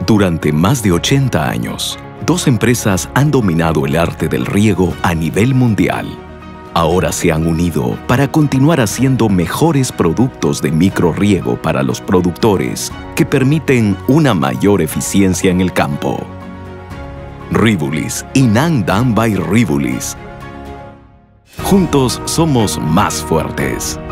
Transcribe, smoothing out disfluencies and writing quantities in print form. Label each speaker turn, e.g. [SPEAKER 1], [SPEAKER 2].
[SPEAKER 1] Durante más de 80 años, dos empresas han dominado el arte del riego a nivel mundial. Ahora se han unido para continuar haciendo mejores productos de microrriego para los productores que permiten una mayor eficiencia en el campo. Rivulis y Nang Dan by Rivulis. Juntos somos más fuertes.